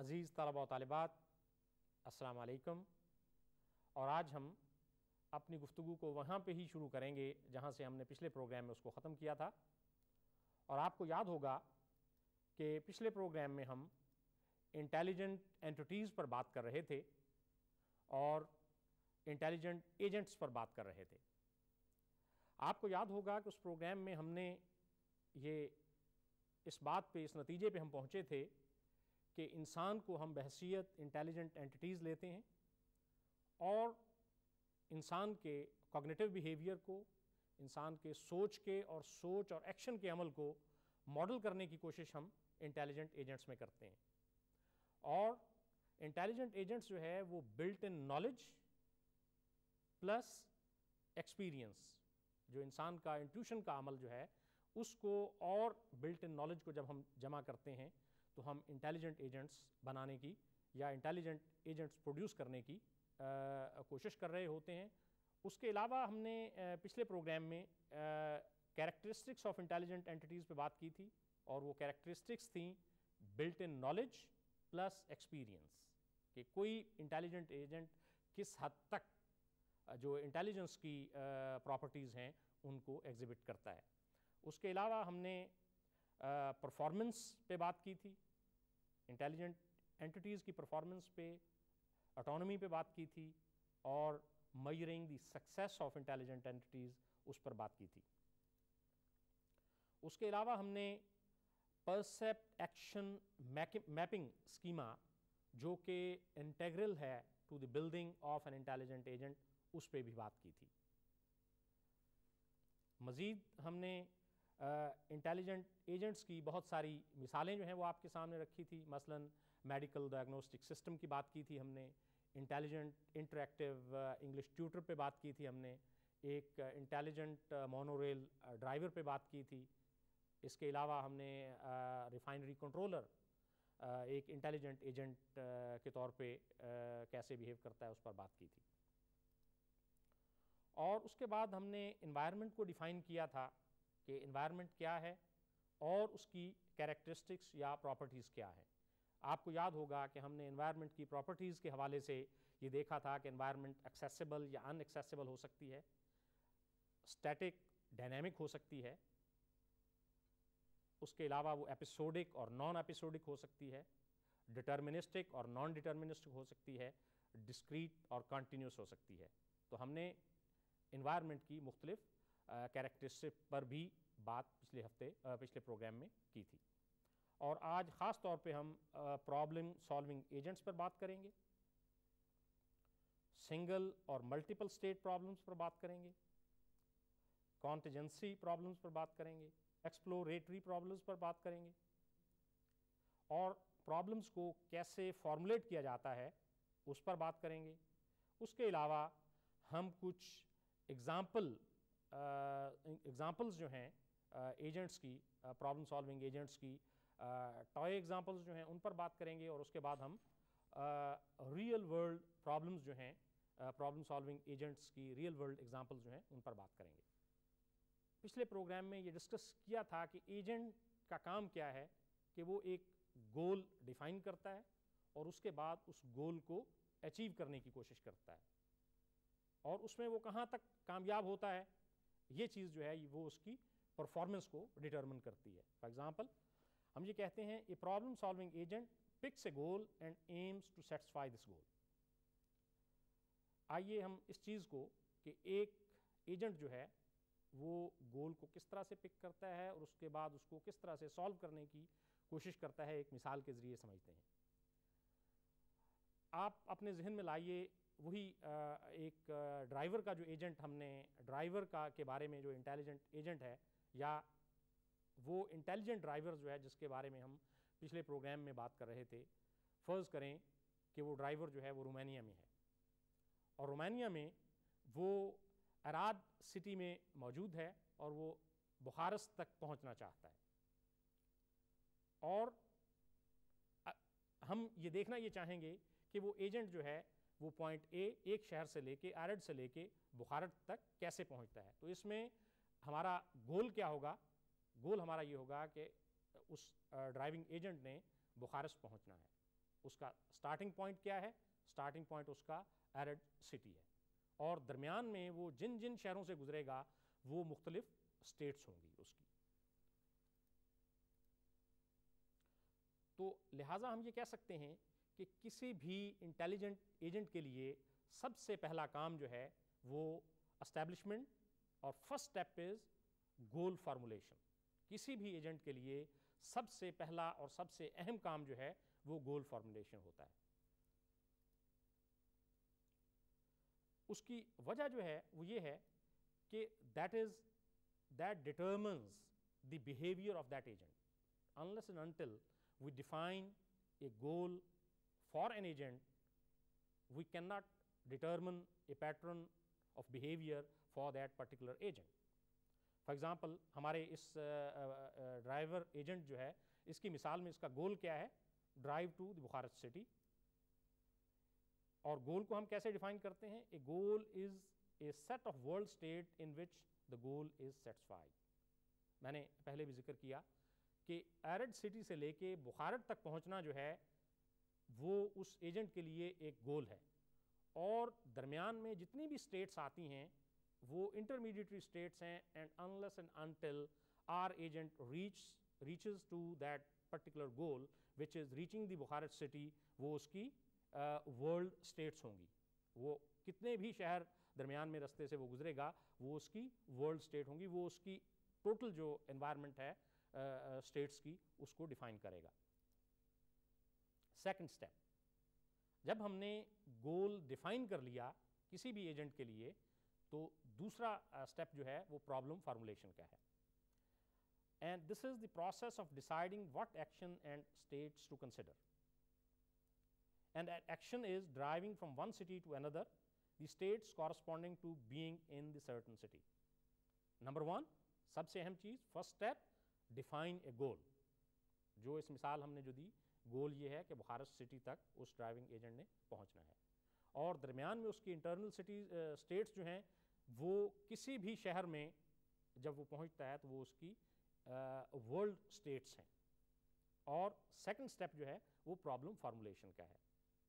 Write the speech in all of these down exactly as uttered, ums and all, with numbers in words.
عزیز طلبہ و طالبات، السلام علیکم۔ اور آج ہم اپنی گفتگو کو وہاں پہ ہی شروع کریں گے جہاں سے ہم نے پچھلے پروگرام میں اس کو ختم کیا تھا۔ اور آپ کو یاد ہوگا کہ پچھلے پروگرام میں ہم انٹیلیجنٹ اینٹیٹیز پر بات کر رہے تھے اور انٹیلیجنٹ ایجنٹس پر بات کر رہے تھے۔ آپ کو یاد ہوگا کہ اس پروگرام میں ہم نے یہ اس بات پہ اس نتیجے پہ ہم پہنچے تھے کہ انسان کو ہم بحیثیت انٹیلیجنٹ اینٹیٹیز لیتے ہیں اور انسان کے کوگنیٹو بیہیویئر کو، انسان کے سوچ کے اور سوچ اور ایکشن کے عمل کو ماڈل کرنے کی کوشش ہم انٹیلیجنٹ ایجنٹس میں کرتے ہیں۔ اور انٹیلیجنٹ ایجنٹس جو ہے وہ built in knowledge plus experience, جو انسان کا انٹیوشن کا عمل جو ہے اس کو اور بلٹ ان نالج کو جب ہم جمع کرتے ہیں تو ہم انٹیلیجنٹ ایجنٹس بنانے کی یا انٹیلیجنٹ ایجنٹس پروڈیوس کرنے کی کوشش کر رہے ہوتے ہیں۔ اس کے علاوہ ہم نے پچھلے پروگرام میں کیریکٹرسٹکس آف انٹیلیجنٹ اینٹیٹیز پہ بات کی تھی اور وہ کیریکٹرسٹکس تھیں built in knowledge plus experience, کہ کوئی انٹیلیجنٹ ایجنٹ کس حد تک جو انٹیلیجنس کی پراپرٹیز ہیں ان کو ایگزیبٹ کرتا ہے۔ اس کے علاوہ ہم نے پرفارمنس پہ بات کی تھی، انٹیلیجنٹ اینٹیٹیز کی پرفارمنس پہ، آٹونومی پہ بات کی تھی اور measuring the success of intelligent entities اس پر بات کی تھی۔ اس کے علاوہ ہم نے پرسیپٹ ایکشن میپنگ اسکیما جو کہ انٹیگرل ہے to the building of an intelligent agent اس پہ بھی بات کی تھی۔ مزید ہم نے انٹیلیجنٹ ایجنٹس کی بہت ساری مثالیں جو ہیں وہ آپ کے سامنے رکھی تھی، مثلاً میڈیکل ڈائگنوسٹک سسٹم کی بات کی تھی ہم نے، انٹیلیجنٹ انٹریکٹیو انگلش ٹیوٹر پہ بات کی تھی ہم نے، ایک انٹیلیجنٹ مونو ریل ڈرائیور پہ بات کی تھی۔ اس کے علاوہ ہم نے ریفائنری کنٹرولر ایک انٹیلیجنٹ ایجنٹ کے طور پہ کیسے بیہیو کرتا ہے اس پر بات کی تھی۔ اور اس کے بعد ہم نے انوائرمنٹ کو ڈیفائن کیا تھا کہ انوائرمنٹ کیا ہے اور اس کی کیریکٹرسٹکس یا پراپرٹیز کیا ہیں۔ آپ کو یاد ہوگا کہ ہم نے انوائرمنٹ کی پراپرٹیز کے حوالے سے یہ دیکھا تھا کہ انوائرمنٹ ایکسیسیبل یا ان ایکسیسیبل ہو سکتی ہے، اسٹیٹک ڈائنامک ہو سکتی ہے، اس کے علاوہ وہ ایپیسوڈک اور نان ایپیسوڈک ہو سکتی ہے، ڈٹرمنسٹک اور نان ڈٹرمنسٹک ہو سکتی ہے، ڈسکریٹ اور کنٹینیوس ہو سکتی ہے۔ تو ہم نے انوائرمنٹ کی مختلف کیریکٹرسٹک پر بھی بات پچھلے ہفتے پچھلے پروگرام میں کی تھی۔ اور آج خاص طور پہ ہم پرابلم سالونگ ایجنٹس پر بات کریں گے، سنگل اور ملٹیپل اسٹیٹ پرابلمس پر بات کریں گے، کانٹیجنسی پرابلمس پر بات کریں گے، ایکسپلوریٹری پرابلمس پر بات کریں گے اور پرابلمس کو کیسے فارمولیٹ کیا جاتا ہے اس پر بات کریں گے۔ اس کے علاوہ ہم کچھ ایگزامپل ایگزامپلز جو ہیں ایجنٹس کی، پرابلم سالونگ ایجنٹس کی ٹوائے ایگزامپلز جو ہیں ان پر بات کریں گے اور اس کے بعد ہم ریئل ورلڈ پرابلمز جو ہیں پرابلم سالونگ ایجنٹس کی ریئل ورلڈ ایگزامپلز جو ہیں ان پر بات کریں گے۔ پچھلے پروگرام میں یہ ڈسکس کیا تھا کہ ایجنٹ کا کام کیا ہے کہ وہ ایک گول ڈیفائن کرتا ہے اور اس کے بعد اس گول کو اچیو کرنے کی کوشش کرتا ہے اور اس میں وہ کہاں تک کامیاب ہوتا ہے یہ چیز جو ہے وہ اس کی پرفارمنس کو ڈٹرمن کرتی ہے۔ فار ایگزامپل ہم یہ کہتے ہیں a problem solving agent picks a goal and aims to satisfy this goal. آئیے ہم اس چیز کو کہ ایک ایجنٹ جو ہے وہ گول کو کس طرح سے پک کرتا ہے اور اس کے بعد اس کو کس طرح سے سالو کرنے کی کوشش کرتا ہے ایک مثال کے ذریعے سمجھتے ہیں۔ آپ اپنے ذہن میں لائیے وہی ایک ڈرائیور کا جو ایجنٹ ہم نے ڈرائیور کا کے بارے میں جو انٹیلیجنٹ ایجنٹ ہے یا وہ انٹیلیجنٹ ڈرائیور جو ہے جس کے بارے میں ہم پچھلے پروگرام میں بات کر رہے تھے، فرض کریں کہ وہ ڈرائیور جو ہے وہ رومانیہ میں ہے اور رومانیہ میں وہ اراد سٹی میں موجود ہے اور وہ بخارست تک پہنچنا چاہتا ہے اور ہم یہ دیکھنا یہ چاہیں گے کہ وہ ایجنٹ جو ہے وہ پوائنٹ اے ایک شہر سے لے کے ایرڈ سے لے کے بخارت تک کیسے پہنچتا ہے۔ تو اس میں ہمارا گول کیا ہوگا؟ گول ہمارا یہ ہوگا کہ اس ڈرائیونگ ایجنٹ نے بخارست پہنچنا ہے اس کا اسٹارٹنگ پوائنٹ کیا ہے؟ اسٹارٹنگ پوائنٹ اس کا ایرڈ سٹی ہے، اور درمیان میں وہ جن جن شہروں سے گزرے گا وہ مختلف اسٹیٹس ہوں گی اس کی. تو لہٰذا ہم یہ کہہ سکتے ہیں کہ کسی بھی انٹیلیجنٹ ایجنٹ کے لیے سب سے پہلا کام جو ہے وہ اسٹیبلشمنٹ اور first step is goal formulation. کسی بھی ایجنٹ کے لیے سب سے پہلا اور سب سے اہم کام جو ہے وہ گول فارمولیشن ہوتا ہے. اس کی وجہ جو ہے وہ یہ ہے کہ that is that determines the behaviour of that agent. unless and until we define a goal for an agent, we cannot determine a pattern of behavior for that particular agent. For example, ہمارے اس driver agent جو ہے اس کی مثال میں اس کا goal کیا ہے؟ Drive to the Bucharest city. اور گول کو ہم کیسے ڈیفائن کرتے ہیں؟ A goal is a set of world state in which the goal is satisfied. میں نے پہلے بھی ذکر کیا کہ ایرڈ سٹی سے لے کے بخارٹ تک پہنچنا جو ہے وہ اس ایجنٹ کے لیے ایک گول ہے، اور درمیان میں جتنی بھی اسٹیٹس آتی ہیں وہ انٹرمیڈیٹری اسٹیٹس ہیں. And unless and until our agent reach reaches to that particular goal which is reaching the Bucharest city, وہ اس کی ورلڈ اسٹیٹس ہوں گی. وہ کتنے بھی شہر درمیان میں رستے سے وہ گزرے گا وہ اس کی ورلڈ اسٹیٹ ہوں گی. وہ اس کی ٹوٹل جو انوائرمنٹ ہے اسٹیٹس کی اس کو ڈیفائن کرے گا. سیکنڈ اسٹیپ، جب ہم نے گول ڈیفائن کر لیا کسی بھی ایجنٹ کے لیے تو دوسرا اسٹیپ جو ہے وہ پرابلم فارمولیشن کا ہے. And this is the process of deciding what action and states to consider. And action is driving from one city to another the states corresponding to being in the certain city. Number one, سب سے اہم چیز، first step define a goal. جو اس مثال ہم نے جو دی، گول یہ ہے کہ بخارسٹ سٹی تک اس ڈرائیونگ ایجنٹ نے پہنچنا ہے، اور درمیان میں اس کی انٹرنل سٹی اسٹیٹس جو ہیں وہ کسی بھی شہر میں جب وہ پہنچتا ہے تو وہ اس کی ورلڈ اسٹیٹس ہیں. اور سیکنڈ اسٹیپ جو ہے وہ پرابلم فارمولیشن کا ہے.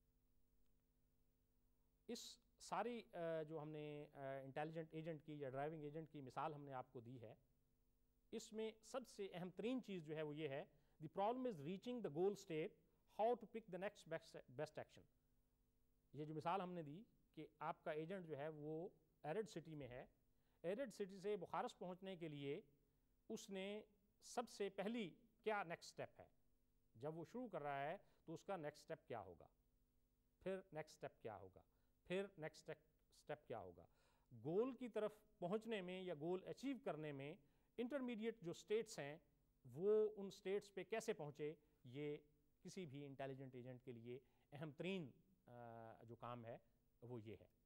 اس ساری جو ہم نے انٹیلیجنٹ ایجنٹ کی یا ڈرائیونگ ایجنٹ کی مثال ہم نے آپ کو دی ہے، اس میں سب سے اہم ترین چیز جو ہے وہ یہ ہے the problem is reaching the goal state, how to pick the next best action. یہ جو مثال ہم نے دی کہ آپ کا ایجنٹ جو ہے وہ ایرڈ سٹی میں ہے، ایرڈ سٹی سے بخارسٹ پہنچنے کے لیے اس نے سب سے پہلی کیا نیکسٹ اسٹیپ ہے؟ جب وہ شروع کر رہا ہے تو اس کا نیکسٹ اسٹیپ کیا ہوگا، پھر نیکسٹ اسٹیپ کیا ہوگا، پھر نیکسٹ اسٹیپ کیا ہوگا. گول کی طرف پہنچنے میں یا گول اچیو کرنے میں انٹرمیڈیٹ جو اسٹیٹس ہیں وہ ان اسٹیٹس پہ کیسے پہنچے، یہ کسی بھی انٹیلیجنٹ ایجنٹ کے لیے اہم ترین جو کام ہے وہ یہ ہے.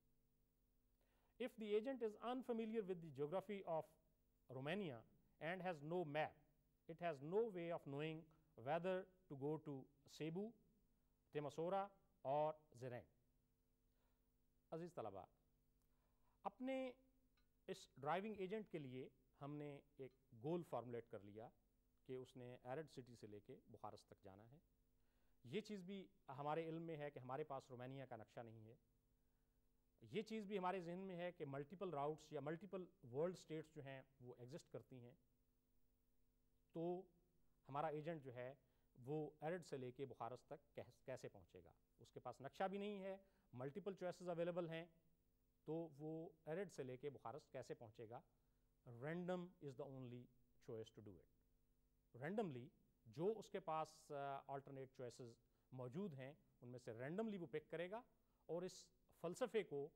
If the agent is unfamiliar with the geography of Romania and has no map, it has no way of knowing whether to go to Cebu, Timisoara or Zirang. عزیز طلباء، اپنے اس ڈرائیونگ ایجنٹ کے لیے ہم نے ایک گول فارمولیٹ کر لیا کہ اس نے ایرڈ سٹی سے لے کے بخارسٹ تک جانا ہے. یہ چیز بھی ہمارے علم میں ہے کہ ہمارے پاس رومانیہ کا نقشہ نہیں ہے. یہ چیز بھی ہمارے ذہن میں ہے کہ ملٹیپل راؤٹس یا ملٹیپل ورلڈ اسٹیٹس جو ہیں وہ ایگزسٹ کرتی ہیں. تو ہمارا ایجنٹ جو ہے وہ ایرڈ سے لے کے بخارسٹ تک کیسے پہنچے گا؟ اس کے پاس نقشہ بھی نہیں ہے، ملٹیپل چوائسز اویلیبل ہیں، تو وہ ایرڈ سے لے کے بخارسٹ کیسے پہنچے گا؟ Random is the only choice to do it. Randomly جو اس کے پاس آلٹرنیٹ چوائسز موجود ہیں ان میں سے رینڈملی وہ پک کرے گا، اور اس فلسفے کو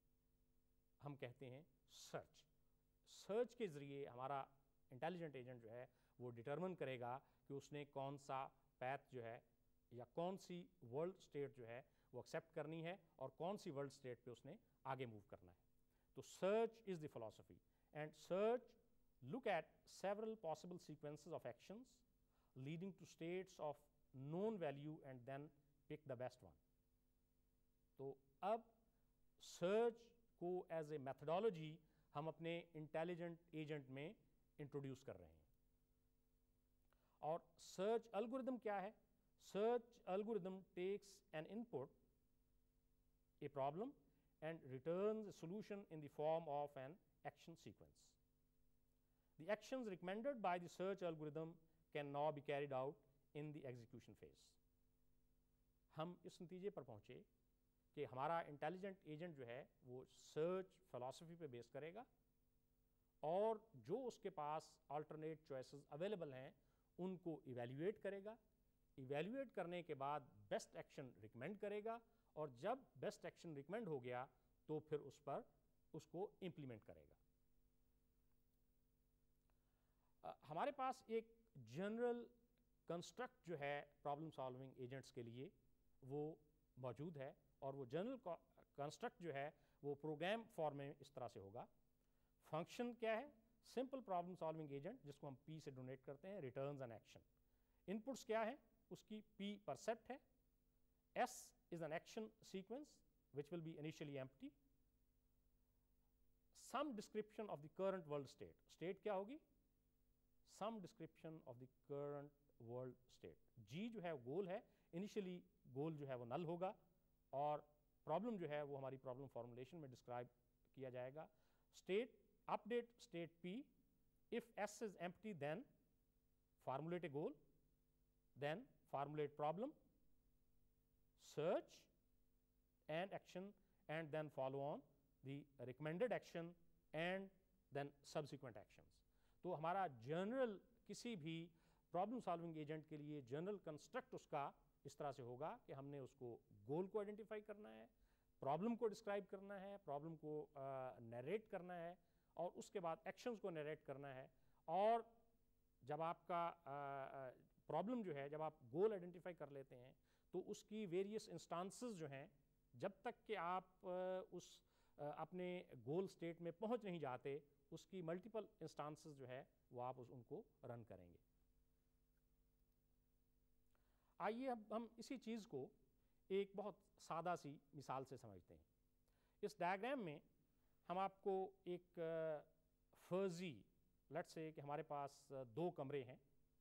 ہم کہتے ہیں سرچ. سرچ کے ذریعے ہمارا انٹیلیجنٹ ایجنٹ جو ہے وہ ڈٹرمن کرے گا کہ اس نے کون سا پیتھ جو ہے یا کون سی ورلڈ اسٹیٹ جو ہے وہ ایکسیپٹ کرنی ہے اور کون سی ورلڈ اسٹیٹ پہ اس نے آگے موو کرنا ہے. تو search is the philosophy, and search look at several possible sequences of actions leading to states of known value and then pick the best one. تو اب سرچ کو ایز اے میتھڈالوجی ہم اپنے انٹیلیجنٹ ایجنٹ میں introduce کر رہے ہیں. اور سرچ الگوریدم کیا ہے؟ Search algorithm takes an input, a problem, and returns a solution in the form of an action sequence. The actions recommended by the search algorithm can now be carried out in the execution phase. ہم اس نتیجے پر پہنچے کہ ہمارا intelligent agent جو ہے وہ search philosophy پہ بیس کرے گا اور جو اس کے پاس آلٹرنیٹ چوائسز اویلیبل ہیں ان کو ایویلیویٹ کرے گا. ایویلیویٹ کرنے کے بعد بیسٹ ایکشن ریکمینڈ کرے گا اور جب بیسٹ ایکشن ریکمینڈ ہو گیا تو پھر اس پر اس کو امپلیمنٹ کرے گا. ہمارے پاس ایک جنرل کنسٹرکٹ جو ہے پرابلم سالونگ ایجنٹس کے لیے وہ موجود ہے اور وہ جنرل کنسٹرکٹ جو ہے وہ پروگرام فارم میں اس طرح سے ہوگا. فنکشن کیا ہے؟ سمپل پرابلم سالونگ ایجنٹ جس کو ہم پی سے ڈونیٹ کرتے ہیں, ریٹرنز این ایکشن. انپٹس کیا ہے؟ اس کی پی پرسیپٹ ہے. S is an action sequence which will be initially empty. Some description of the current world state. State کیا ہوگی؟ Some description of the current world state. G جو ہے گول ہے, initially گول جو ہے وہ نل ہوگا اور پرابلم جو ہے وہ ہماری پرابلم فارمولیشن میں ڈسکرائب کیا جائے گا. State, update state P. If S is empty then formulate a goal, then formulate problem, search and action, and then follow on the recommended action and then subsequent actions. تو ہمارا general کسی بھی problem solving agent کے لیے general construct اس کا اس طرح سے ہوگا کہ ہم نے اس کو گول کو آئیڈینٹیفائی کرنا ہے, پرابلم کو ڈسکرائب کرنا ہے, پرابلم کو نیریٹ کرنا ہے اور اس کے بعد ایکشنز کو نیریٹ کرنا ہے. اور جب آپ کا پرابلم جو ہے, جب آپ گول آئیڈینٹیفائی کر لیتے ہیں تو اس کی ویریس انسٹانسز جو ہیں, جب تک کہ آپ اس اپنے گول سٹیٹ میں پہنچ نہیں جاتے, اس کی ملٹیپل انسٹانسز جو ہے وہ آپ ان کو رن کریں گے. آئیے اب ہم اسی چیز کو ایک بہت سادہ سی مثال سے سمجھتے ہیں. اس ڈائیگرام میں ہم آپ کو ایک فرضی لیٹس سے کہ ہمارے پاس دو کمرے ہیں,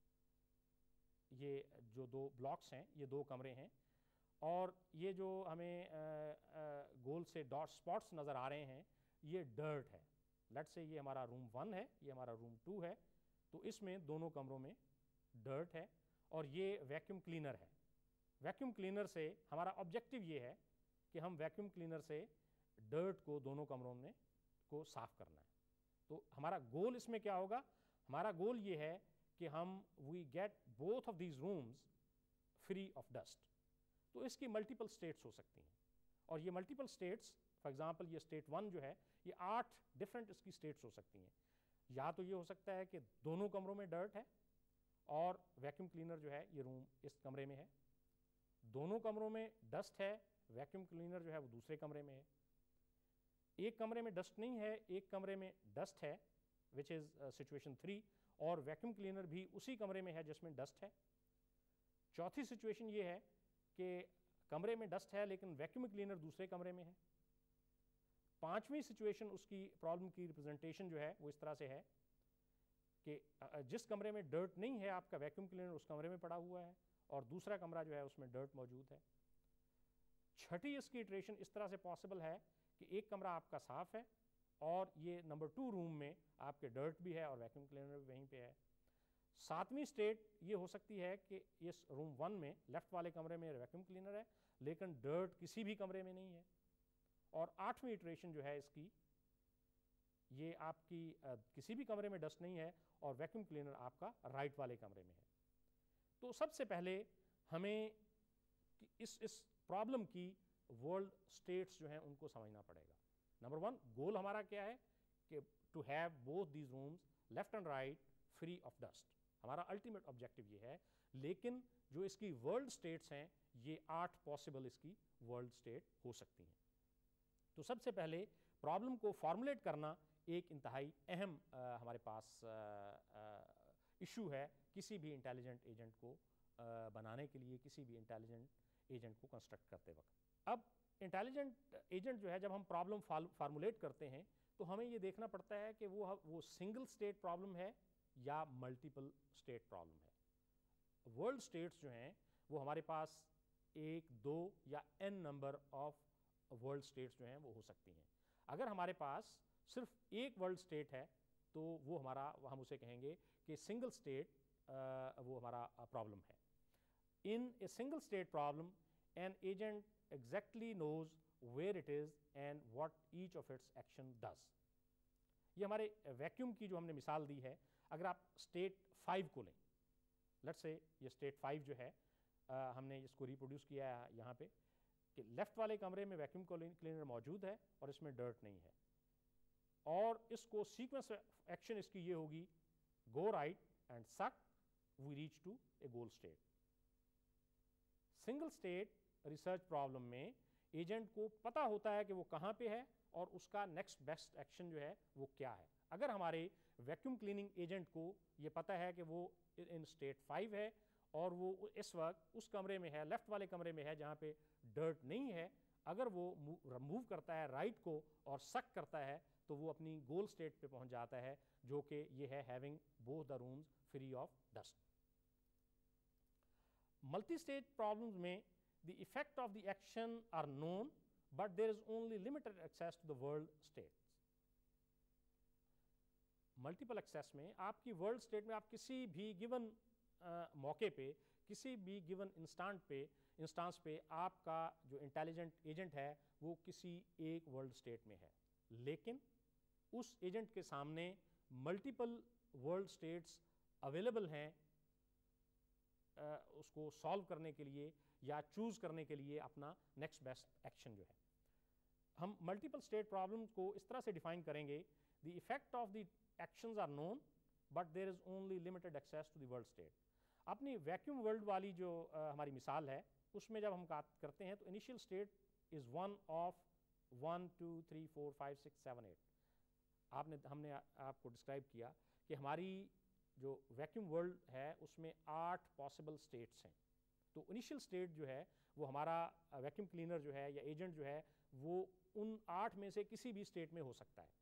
یہ جو دو بلاکس ہیں یہ دو کمرے ہیں اور یہ جو ہمیں گول سے ڈاٹ سپاٹس نظر آ رہے ہیں یہ ڈرٹ ہے. لیٹ سے یہ ہمارا روم ون ہے, یہ ہمارا روم ٹو ہے, تو اس میں دونوں کمروں میں ڈرٹ ہے اور یہ ویکیوم کلینر ہے. ویکیوم کلینر سے ہمارا آبجیکٹیو یہ ہے کہ ہم ویکیوم کلینر سے ڈرٹ کو دونوں کمروں میں کو صاف کرنا ہے. تو ہمارا گول اس میں کیا ہوگا؟ ہمارا گول یہ ہے کہ ہم we get both of these rooms free of dust. تو اس کی ملٹیپل سٹیٹس ہو سکتی ہیں اور یہ ملٹیپل سٹیٹس فار ایگزامپل یہ اسٹیٹ ون جو ہے یہ آٹھ ڈفرینٹ اس کی سٹیٹس ہو سکتی ہیں. یا تو یہ ہو سکتا ہے کہ دونوں کمروں میں ڈرٹ ہے اور ویکیوم کلینر جو ہے یہ روم اس کمرے میں ہے. دونوں کمروں میں ڈسٹ ہے, ویکیوم کلینر جو ہے وہ دوسرے کمرے میں ہے. ایک کمرے میں ڈسٹ نہیں ہے, ایک کمرے میں ڈسٹ ہے وچ از سچویشن تھری, اور ویکیوم کلینر بھی اسی کمرے میں ہے جس میں ڈسٹ ہے. چوتھی سچویشن یہ ہے کہ کمرے میں ڈسٹ ہے لیکن ویکیوم کلینر دوسرے کمرے میں ہے. پانچویں سچویشن اس کی پرابلم کی ریپرزنٹیشن جو ہے وہ اس طرح سے ہے کہ جس کمرے میں ڈرٹ نہیں ہے آپ کا ویکیوم کلینر اس کمرے میں پڑا ہوا ہے اور دوسرا کمرہ جو ہے اس میں ڈرٹ موجود ہے. چھٹی اس کی اٹریشن اس طرح سے پاسبل ہے کہ ایک کمرہ آپ کا صاف ہے اور یہ نمبر ٹو روم میں آپ کے ڈرٹ بھی ہے اور ویکیوم کلینر بھی وہیں پہ ہے. ساتویں سٹیٹ یہ ہو سکتی ہے کہ اس روم ون میں لیفٹ والے کمرے میں ویکیوم کلینر ہے لیکن ڈرٹ کسی بھی کمرے میں نہیں ہے. اور آٹھویں اٹریشن جو ہے اس کی یہ آپ کی کسی بھی کمرے میں ڈسٹ نہیں ہے اور ویکیوم کلینر آپ کا رائٹ والے کمرے میں ہے. تو سب سے پہلے ہمیں اس اس پرابلم کی ورلڈ سٹیٹس جو ہیں ان کو سمجھنا پڑے گا. نمبر ون, گول ہمارا کیا ہے کہ to have both these rooms left and right free of dust. ہمارا الٹیمیٹ آبجیکٹیو یہ ہے, لیکن جو اس کی ورلڈ سٹیٹس ہیں یہ آٹھ پاسبل اس کی ورلڈ سٹیٹ ہو سکتی ہیں. تو سب سے پہلے پرابلم کو فارمولیٹ کرنا ایک انتہائی اہم آ, ہمارے پاس ایشو ہے کسی بھی انٹیلیجنٹ ایجنٹ کو آ, بنانے کے لیے, کسی بھی انٹیلیجنٹ ایجنٹ کو کنسٹرکٹ کرتے وقت. اب انٹیلیجنٹ ایجنٹ جو ہے جب ہم پرابلم فارمولیٹ کرتے ہیں تو ہمیں یہ دیکھنا پڑتا ہے کہ وہ وہ سنگل سٹیٹ پرابلم ہے یا ملٹیپل سٹیٹ پرابلم ہے. ورلڈ سٹیٹس جو ہیں وہ ہمارے پاس ایک دو یا N number of world states جو ہیں وہ ہو سکتی ہیں. اگر ہمارے پاس صرف ایک ورلڈ اسٹیٹ ہے تو وہ ہمارا ہم اسے کہیں گے کہ سنگل اسٹیٹ وہ ہمارا پرابلم ہے. In a single state problem an agent exactly knows where it is and what each of its action does. یہ ہمارے ویکیوم کی جو ہم نے مثال دی ہے, اگر آپ اسٹیٹ فائیو کو لیں, لیٹس سے یہ اسٹیٹ فائیو جو ہے ہم نے اس کو ریپروڈیوس کیا ہے یہاں پہ کہ لیفٹ والے کمرے میں ویکیوم کلینر موجود ہے اور اس میں ڈرٹ نہیں ہے, اور اس کو سیکوینس ایکشن اس کی یہ ہوگی گو right and suck we reach to a goal state. Single state research problem میں ایجنٹ کو پتہ ہوتا ہے کہ وہ کہاں پہ ہے اور اس کا نیکسٹ بیسٹ ایکشن جو ہے وہ کیا ہے. اگر ہمارے ویکیوم کلیننگ ایجنٹ کو یہ پتہ ہے کہ وہ ان اسٹیٹ فائیو ہے اور وہ اس وقت اس کمرے میں ہے, لیفٹ والے کمرے میں ہے جہاں پہ ڈرٹ نہیں ہے, اگر وہ موو کرتا ہے رائٹ کو اور سک کرتا ہے تو وہ اپنی گول اسٹیٹ پہ پہنچ جاتا ہے, جو کہ یہ ہے having both the rooms free of dust. Multi state problems میں the effect of the action are known but there is only limited access to the world state. Multiple access میں آپ کی ورلڈ اسٹیٹ میں آپ کسی بھی given موقع پہ, کسی بھی گیون انسٹانٹ پہ انسٹانس پہ آپ کا جو انٹیلیجنٹ ایجنٹ ہے وہ کسی ایک ورلڈ اسٹیٹ میں ہے, لیکن اس ایجنٹ کے سامنے ملٹیپل ورلڈ اسٹیٹس اویلیبل ہیں اس کو سالو کرنے کے لیے یا چوز کرنے کے لیے اپنا نیکسٹ بیسٹ ایکشن جو ہے. ہم ملٹیپل اسٹیٹ پرابلم کو اس طرح سے ڈیفائن کریں گے, the effect of the actions are known but there is only limited access to the world state. اپنی ویکیوم ورلڈ والی جو ہماری مثال ہے اس میں جب ہم بات کرتے ہیں تو initial state is one of one two three four five six seven eight. آپ نے ہم نے آپ کو ڈسکرائب کیا کہ ہماری جو ویکیوم ورلڈ ہے اس میں آٹھ پاسبل اسٹیٹس ہیں. تو انیشیل اسٹیٹ جو ہے وہ ہمارا ویکیوم کلینر جو ہے یا ایجنٹ جو ہے وہ ان آٹھ میں سے کسی بھی اسٹیٹ میں ہو سکتا ہے,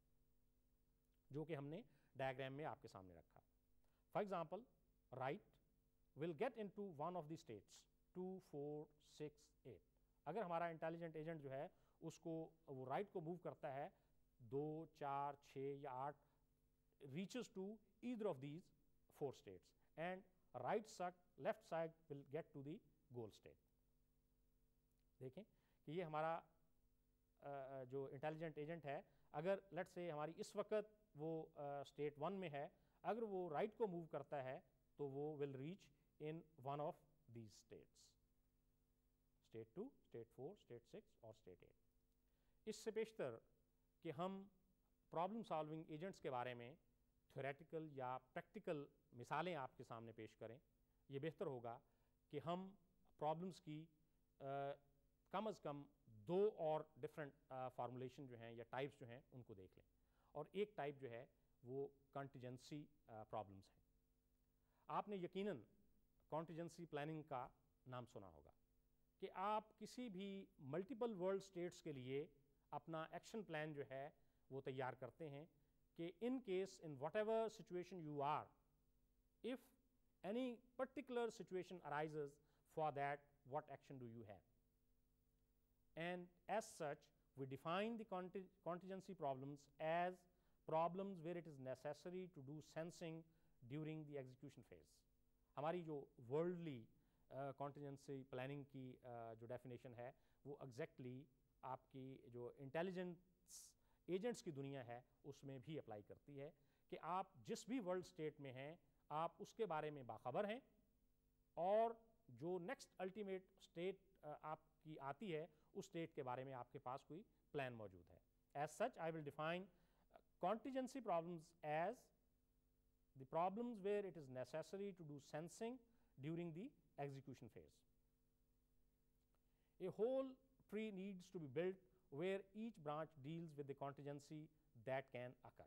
جو کہ ہم نے ڈائیگرام میں آپ کے سامنے رکھا. For example right will get into one of the states two four six eight. اگر ہمارا انٹیلیجنٹ ایجنٹ جو ہے اس کو وہ رائٹ کو موو کرتا ہے دو چار چھ یا آٹھ, reaches to either of these four states and right suck left side will get to the goal state. دیکھیں کہ یہ ہمارا جو انٹیلیجنٹ ایجنٹ ہے, اگر لیٹ سے ہماری اس وقت وہ اسٹیٹ ون میں ہے, اگر وہ رائٹ کو موو کرتا ہے تو وہ will reach in one of these states, state two, state four, state six اور اسٹیٹ ایٹ. اس سے بیشتر کہ ہم پرابلم سالونگ ایجنٹس کے بارے میں تھیوریٹیکل یا پریکٹیکل مثالیں آپ کے سامنے پیش کریں, یہ بہتر ہوگا کہ ہم پرابلمس کی کم از کم دو اور ڈفرینٹ فارمولیشن جو ہیں یا ٹائپس جو ہیں ان کو دیکھ لیں. اور ایک ٹائپ جو ہے وہ کانٹیجنسی پرابلمس ہیں. آپ نے یقیناً کانٹیجنسی پلاننگ کا نام سنا ہوگا کہ آپ کسی بھی ملٹیپل ورلڈ اسٹیٹس کے لیے اپنا ایکشن پلان جو ہے وہ تیار کرتے ہیں کہ in case in whatever situation you are, if any particular situation arises for that, what action do you have? And as such, we define the contingency problems as problems where it is necessary to do sensing during the execution phase. ہماری جو worldly contingency planning کی جو definition ہے وہ exactly آپ کی جو intelligence agents کی دنیا ہے اس میں بھی اپلائی کرتی ہے کہ آپ جس بھی ورلڈ اسٹیٹ میں ہیں آپ اس کے بارے میں باخبر ہیں, اور جو نیکسٹ الٹیمیٹ اسٹیٹ آپ کی آتی ہے اس اسٹیٹ کے بارے میں آپ کے پاس کوئی پلان موجود ہے. As such I will define contingency problems as the problems where it is necessary to do sensing during the execution phase. A whole tree needs to be built where each branch deals with the contingency that can occur.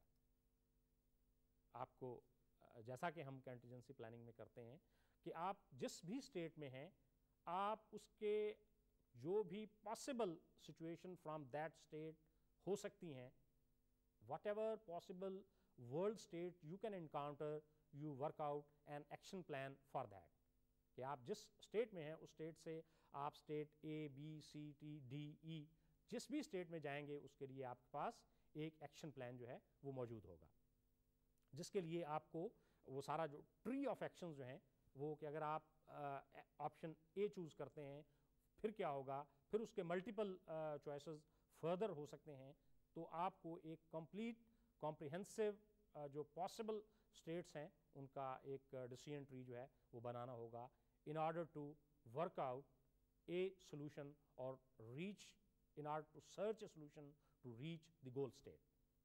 آپ کو جیسا کہ ہم contingency planning میں کرتے ہیں کہ آپ جس بھی اسٹیٹ میں ہیں آپ اس کے جو بھی possible situation from that state ہو سکتی ہیں, whatever possible world state you can encounter, you work out an action plan for that. کہ آپ جس اسٹیٹ میں ہیں اس اسٹیٹ سے آپ state A B C T D E جس بھی اسٹیٹ میں جائیں گے اس کے لیے آپ کے پاس ایک ایکشن پلان جو ہے وہ موجود ہوگا، جس کے لیے آپ کو وہ سارا جو ٹری آف ایکشنز جو ہیں وہ کہ اگر آپ آپشن اے چوز کرتے ہیں پھر کیا ہوگا، پھر اس کے ملٹیپل چوائسز فردر ہو سکتے ہیں، تو آپ کو ایک کمپلیٹ کمپریہنسو جو پاسبل اسٹیٹس ہیں ان کا ایک ڈیسیژن ٹری جو ہے وہ بنانا ہوگا in order to work out a solution اور reach in order to search a solution to reach the goal state.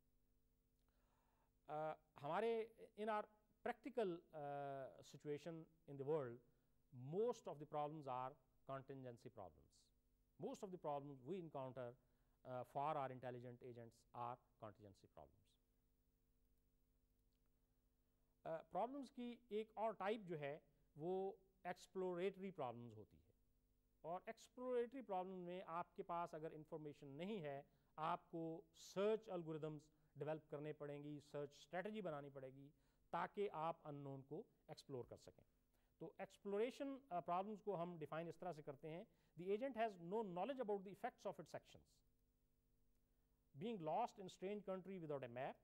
Uh, ہمارے in our practical uh, situation in the world, most of the problems are contingency problems. Most of the problems we encounter uh, for our intelligent agents are contingency problems. Uh, problems کی ایک اور type جو ہے وہ exploratory problems ہوتی ہے، اور exploratory problem میں آپ کے پاس اگر انفارمیشن نہیں ہے آپ کو سرچ الگوریدمز ڈیولپ کرنے پڑیں گی، سرچ اسٹریٹجی بنانی پڑے گی تاکہ آپ ان نون کو ایکسپلور کر سکیں. تو ایکسپلوریشن پرابلمس کو ہم ڈیفائن اس طرح سے کرتے ہیں: the agent has no knowledge about the effects of its actions, being lost in strange country without a map.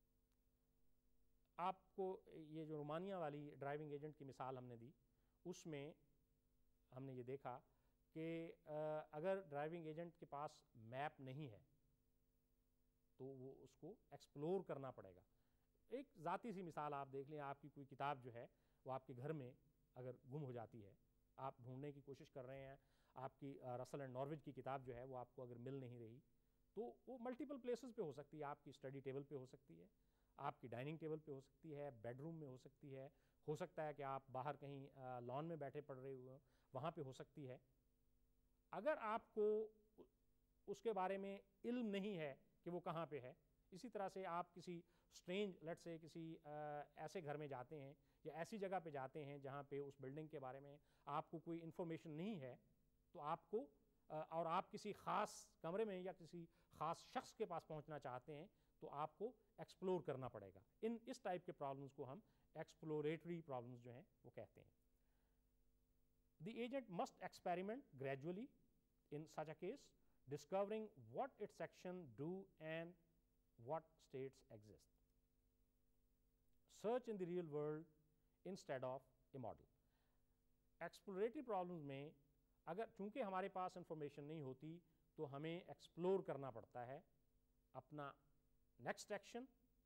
آپ کو یہ جو رومانیہ والی ڈرائیونگ ایجنٹ کی مثال ہم نے دی اس میں ہم نے یہ دیکھا کہ اگر ڈرائیونگ ایجنٹ کے پاس میپ نہیں ہے تو وہ اس کو ایکسپلور کرنا پڑے گا. ایک ذاتی سی مثال آپ دیکھ لیں، آپ کی کوئی کتاب جو ہے وہ آپ کے گھر میں اگر گم ہو جاتی ہے، آپ ڈھونڈنے کی کوشش کر رہے ہیں، آپ کی رسل اینڈ نارویج کی کتاب جو ہے وہ آپ کو اگر مل نہیں رہی تو وہ ملٹیپل پلیسز پہ ہو سکتی ہے. آپ کی اسٹڈی ٹیبل پہ ہو سکتی ہے، آپ کی ڈائننگ ٹیبل پہ ہو سکتی ہے، بیڈ روم میں ہو سکتی ہے، ہو سکتا ہے کہ آپ باہر کہیں لان میں بیٹھے پڑھ رہے ہوئے ہوں وہاں پہ ہو سکتی ہے. اگر آپ کو اس کے بارے میں علم نہیں ہے کہ وہ کہاں پہ ہے، اسی طرح سے آپ کسی اسٹرینج لیٹ سے کسی ایسے گھر میں جاتے ہیں یا ایسی جگہ پہ جاتے ہیں جہاں پہ اس بلڈنگ کے بارے میں آپ کو کوئی انفارمیشن نہیں ہے، تو آپ کو اور آپ کسی خاص کمرے میں یا کسی خاص شخص کے پاس پہنچنا چاہتے ہیں تو آپ کو ایکسپلور کرنا پڑے گا. ان اس ٹائپ کے پرابلمس کو ہم ایکسپلوریٹری پرابلمس جو ہیں وہ کہتے ہیں. The agent must experiment gradually in such a case, discovering what its action do and what states exist. Search in the real world instead of a model. Exploratory problems میں اگر چونکہ ہمارے پاس information نہیں ہوتی تو ہمیں ایکسپلور کرنا پڑتا ہے اپنا next action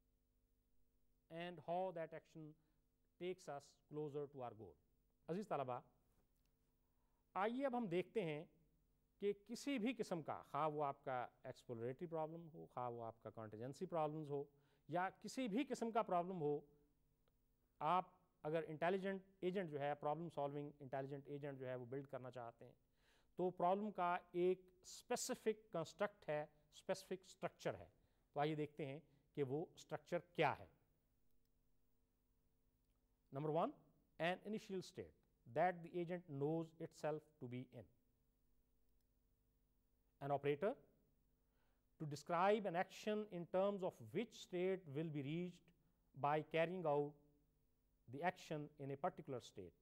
and how that action takes us closer to our goal. عزیز طلباء، آئیے اب ہم دیکھتے ہیں کہ کسی بھی قسم کا، خواہ وہ آپ کا ایکسپلوریٹری پرابلم ہو، خواہ وہ آپ کا کانٹیجنسی پرابلمز ہو، یا کسی بھی قسم کا پرابلم ہو، آپ اگر انٹیلیجنٹ ایجنٹ جو ہے پرابلم سالونگ انٹیلیجنٹ ایجنٹ جو ہے وہ بلڈ کرنا چاہتے ہیں تو پرابلم کا ایک اسپیسیفک کنسٹرکٹ ہے، اسپیسیفک اسٹرکچر ہے. تو آئیے دیکھتے ہیں کہ وہ اسٹرکچر کیا ہے. Number one, an initial state that the agent knows itself to be in. An operator to describe an action in terms of which state will be reached by carrying out the action in a particular state.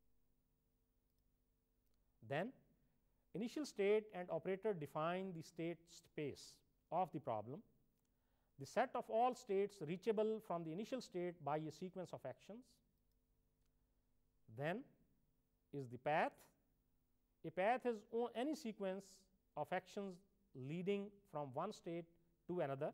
Then initial state and operator define the state space of the problem, the set of all states reachable from the initial state by a sequence of actions. Then is the path. A path is any sequence of actions leading from one state to another,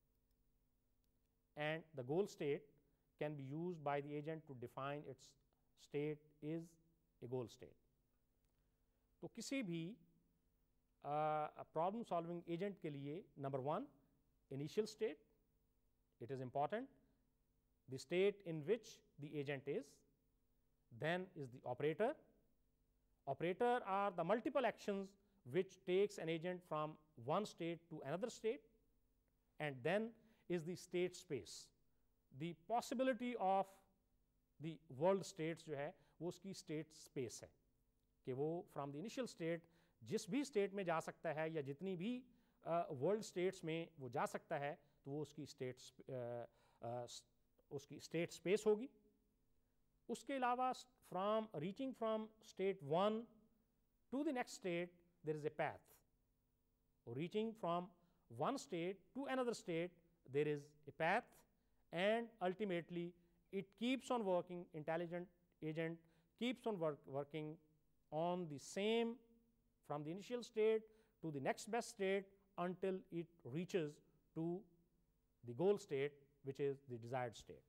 and the goal state can be used by the agent to define its state is a goal state. تو کسی بھی problem solving agent کے لیے number one initial state, it is important, the state in which the agent is. Then is the operator. Operator are the multiple actions which takes an agent from one state to another state. And then is the state space, the possibility of the world states جو ہے وہ اس کی state space ہے کہ وہ from the initial state جس بھی state میں جا سکتا ہے یا جتنی بھی world states میں وہ جا سکتا ہے تو وہ اس کی state اس کی state space ہوگی. اس کے علاوہ from reaching from state one to the next state there is a path. Reaching from one state to another state there is a path, and ultimately it keeps on working. Intelligent agent keeps on work, working on the same from the initial state to the next best state until it reaches to the goal state, which is the desired state.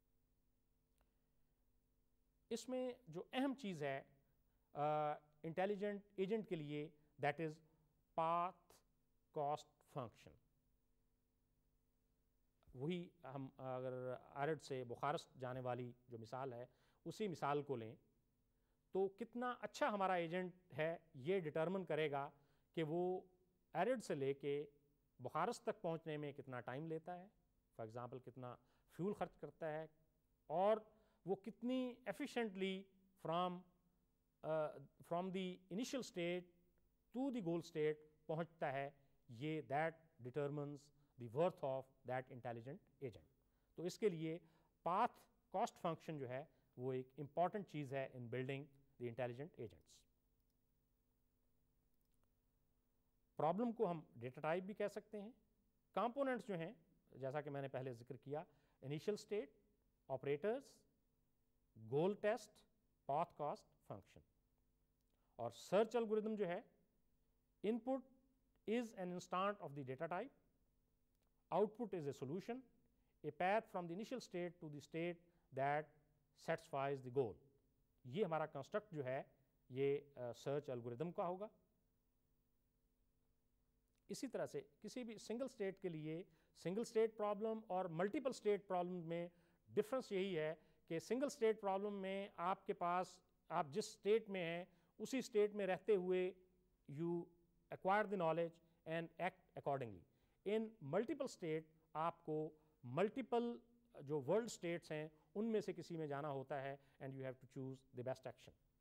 اس میں جو اہم چیز ہے intelligent agent کے لیے that is path cost function. وہی ہم اگر آرڈ سے بخارسٹ جانے والی جو مثال ہے اسی مثال کو لیں تو کتنا اچھا ہمارا ایجنٹ ہے یہ ڈٹرمن کرے گا کہ وہ ایرڈ سے لے کے بخارسٹ تک پہنچنے میں کتنا ٹائم لیتا ہے, فار ایگزامپل کتنا فیول خرچ کرتا ہے, اور وہ کتنی efficiently from from the initial state to the goal state پہنچتا ہے. یہ that determines the worth of that intelligent agent. تو اس کے لیے پاتھ کاسٹ فنکشن جو ہے وہ ایک امپورٹنٹ چیز ہے in building the intelligent agents. Problem کو ہم ڈیٹا ٹائپ بھی کہہ سکتے ہیں. کمپوننٹس جو ہیں جیسا کہ میں نے پہلے ذکر کیا, initial state, operators, goal test, path cost function. اور سرچ الگوریدم جو ہے ان پٹ is an instant of the data type, output is a solution, a path from the initial state to the state that satisfies the goal. یہ ہمارا construct جو ہے یہ search algorithm کا ہوگا. اسی طرح سے کسی بھی سنگل اسٹیٹ کے لیے سنگل اسٹیٹ پرابلم اور ملٹیپل اسٹیٹ پرابلم میں ڈفرینس یہی ہے کہ سنگل اسٹیٹ پرابلم میں آپ کے پاس آپ جس اسٹیٹ میں ہیں اسی اسٹیٹ میں رہتے ہوئے you acquire the knowledge and act accordingly. In multiple state آپ کو multiple جو world states ہیں ان میں سے کسی میں جانا ہوتا ہے and you have to choose the best action.